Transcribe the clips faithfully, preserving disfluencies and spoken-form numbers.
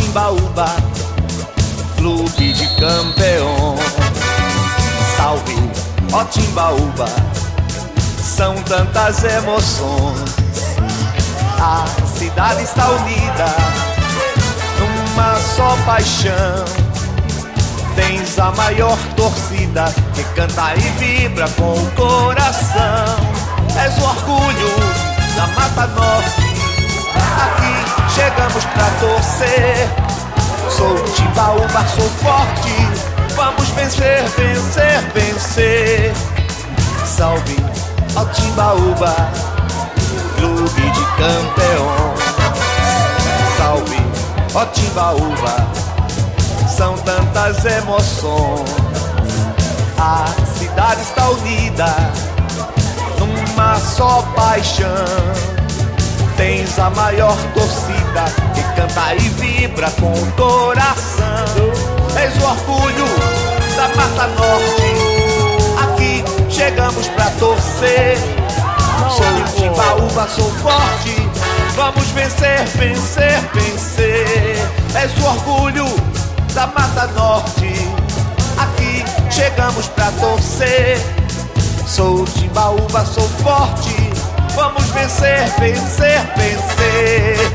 Timbaúba, clube de campeões. Salve, ó Timbaúba, são tantas emoções. A cidade está unida numa só paixão. Tens a maior torcida que canta e vibra com o coração. És o orgulho da Mata Norte, aqui chegamos pra torcer. Sou Timbaúba, sou forte, vamos vencer, vencer, vencer. Salve ao Timbaúba, clube de campeões. Salve ao Timbaúba, são tantas emoções. A cidade está unida numa só paixão. Tens a maior torcida que canta e vibra com o coração. És o orgulho da Mata Norte, aqui chegamos pra torcer. Sou Timbaúba, sou forte, vamos vencer, vencer, vencer. És o orgulho da Mata Norte, aqui chegamos pra torcer. Sou Timbaúba, sou forte, vamos vencer, vencer, vencer.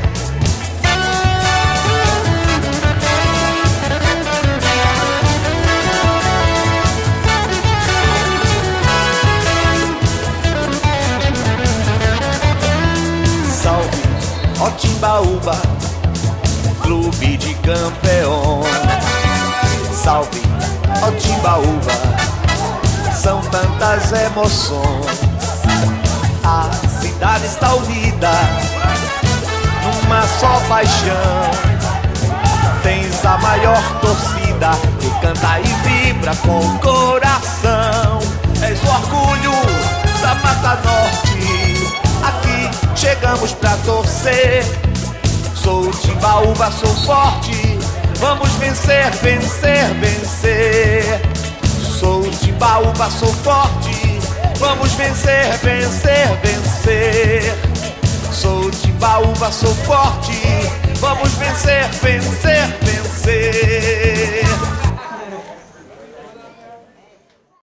Salve, ó Timbaúba, clube de campeões. Salve, ó Timbaúba, são tantas emoções. A cidade está unida numa só paixão. Tens a maior torcida que canta e vibra com o coração. És o orgulho da Mata Norte, aqui chegamos pra torcer. Sou Timbaúba, sou forte, vamos vencer, vencer, vencer. Sou Timbaúba, sou forte, vamos vencer, vencer, vencer. Sou Timbaúba, sou forte, vamos vencer, vencer, vencer.